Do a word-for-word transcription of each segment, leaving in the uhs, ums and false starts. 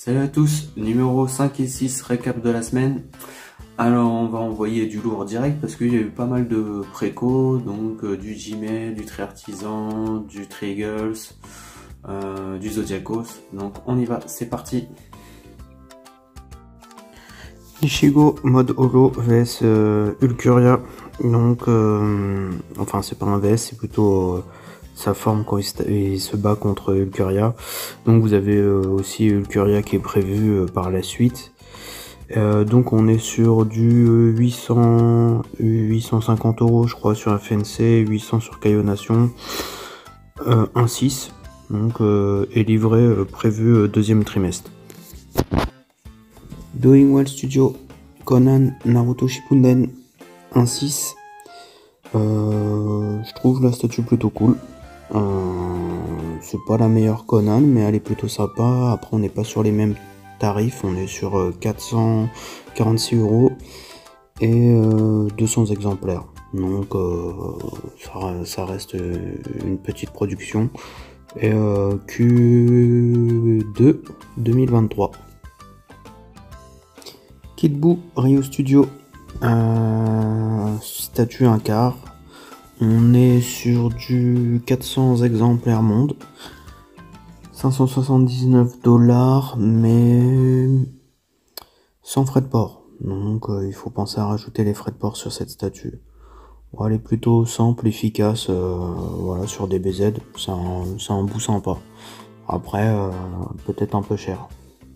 Salut à tous, numéro cinq et six, récap de la semaine. Alors on va envoyer du lourd direct parce qu'il y a eu pas mal de préco, donc euh, du Jimé, du Très Artisan, du Très Eagles, euh, du Zodiacos. Donc on y va, c'est parti. Ichigo mode holo vs euh, Ulcuria. Donc euh, enfin c'est pas un V S, c'est plutôt euh, sa forme quand il se, il se bat contre Ulcuria. Donc vous avez euh, aussi Ulcuria qui est prévu euh, par la suite. Euh, donc on est sur du euh, huit cents, huit cent cinquante euros je crois sur F N C, huit cents sur Kaio Nation, euh, un six, donc euh, est livré euh, prévu euh, deuxième trimestre. Doing Well Studio, Conan Naruto Shippuden, un six. Euh, je trouve la statue plutôt cool. Euh, c'est pas la meilleure Conan, mais elle est plutôt sympa. Après, on n'est pas sur les mêmes tarifs, on est sur euh, quatre cent quarante-six euros et euh, deux cents exemplaires. Donc, euh, ça, ça reste une petite production. Et euh, Q deux deux mille vingt-trois. Kid Buu Rio Studio, euh, statut un quart. On est sur du quatre cents exemplaires monde, cinq cent soixante-dix-neuf dollars, mais sans frais de port. Donc euh, il faut penser à rajouter les frais de port sur cette statue. Bon, elle est plutôt simple, efficace, euh, voilà, sur des B Z, c'est un, c'est un bout sympa. Après, euh, peut-être un peu cher.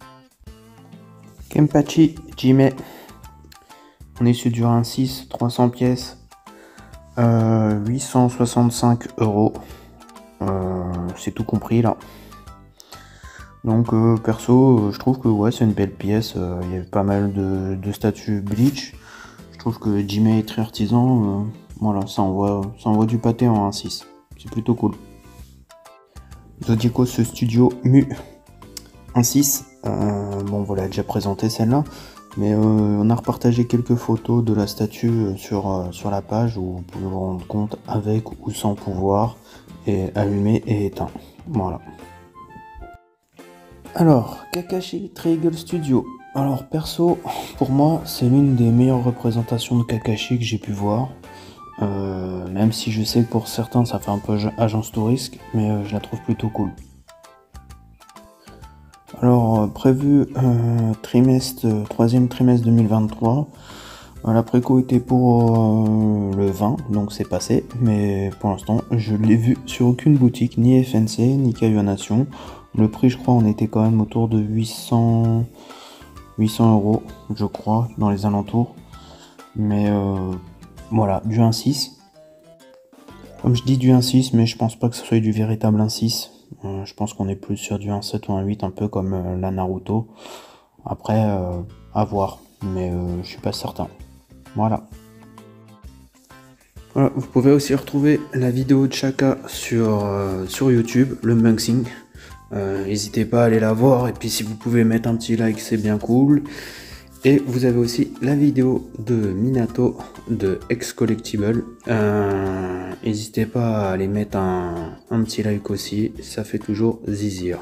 Kenpachi Jimé, on est sur du un six, trois cents pièces, euh, huit cent soixante-cinq euros, euh, c'est tout compris là. Donc euh, perso, euh, je trouve que ouais, c'est une belle pièce, il euh, y a pas mal de, de statues Bleach. Je trouve que Jimé est très artisan, euh, voilà, ça envoie, ça envoie du pâté en un six, c'est plutôt cool. Zodiacos Studio Mu, un six, euh, bon voilà, déjà présenté celle-là. Mais euh, on a repartagé quelques photos de la statue sur, euh, sur la page où vous pouvez vous rendre compte avec ou sans pouvoir, et allumé et éteint. Voilà. Alors, Kakashi Très Eagles Studio. Alors perso, pour moi, c'est l'une des meilleures représentations de Kakashi que j'ai pu voir. Euh, même si je sais que pour certains ça fait un peu agence touriste, mais euh, je la trouve plutôt cool. Alors, euh, prévu euh, trimestre, euh, troisième trimestre deux mille vingt-trois. Euh, la préco était pour euh, le vingt, donc c'est passé. Mais pour l'instant, je l'ai vu sur aucune boutique, ni F N C, ni Kaio Nation. Le prix, je crois, on était quand même autour de huit cents, huit cents euros, je crois, dans les alentours. Mais euh, voilà, du un six. Comme je dis du un six, mais je pense pas que ce soit du véritable un six. Euh, je pense qu'on est plus sur du un sept ou un huit, un peu comme euh, la Naruto. Après, euh, à voir, mais euh, je suis pas certain. Voilà. Voilà. Vous pouvez aussi retrouver la vidéo de Chaka sur, euh, sur YouTube, le unboxing. Euh, N'hésitez pas à aller la voir, et puis si vous pouvez mettre un petit like, c'est bien cool. Et vous avez aussi la vidéo de Minato de X Collectible. Euh, N'hésitez pas à aller mettre un, un petit like aussi, ça fait toujours zizir.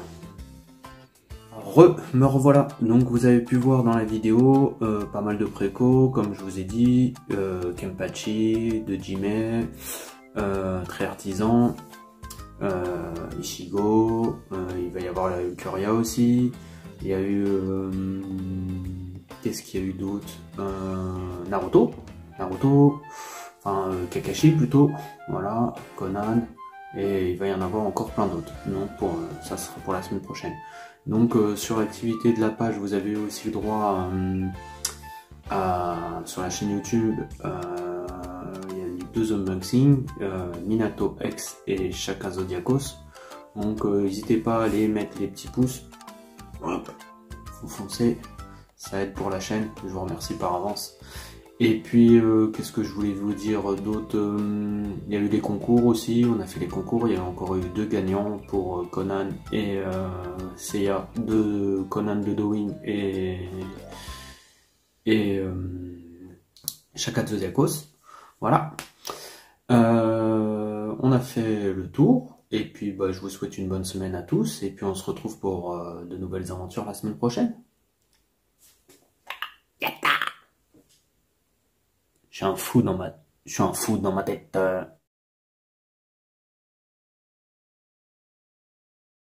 Re, me revoilà. Donc vous avez pu voir dans la vidéo euh, pas mal de préco, comme je vous ai dit, euh, Kenpachi, de Jimé, euh, Très Artisan, euh, Ichigo, euh, il va y avoir la Ulcuria aussi, il y a eu... Euh, Qu'est-ce qu'il y a eu d'autre, euh, Naruto, Naruto, enfin euh, Kakashi plutôt, voilà, Conan, et il va y en avoir encore plein d'autres. Donc pour, euh, ça sera pour la semaine prochaine. Donc euh, sur l'activité de la page, vous avez aussi le droit euh, à, sur la chaîne YouTube, euh, il y a eu deux unboxings, euh, Minato X et Chaka Zodiacos. Donc euh, n'hésitez pas à aller mettre les petits pouces, hop, vous foncez. Ça aide pour la chaîne, je vous remercie par avance. Et puis, euh, qu'est-ce que je voulais vous dire d'autre, euh, il y a eu des concours aussi, on a fait les concours, il y a encore eu deux gagnants pour euh, Conan et euh, Seiya, de Conan de Doing et, et euh, Chaka Zodiacos. Voilà. Euh, on a fait le tour. Et puis bah, je vous souhaite une bonne semaine à tous, et puis on se retrouve pour euh, de nouvelles aventures la semaine prochaine. Je suis un fou dans ma, je suis un fou dans ma tête.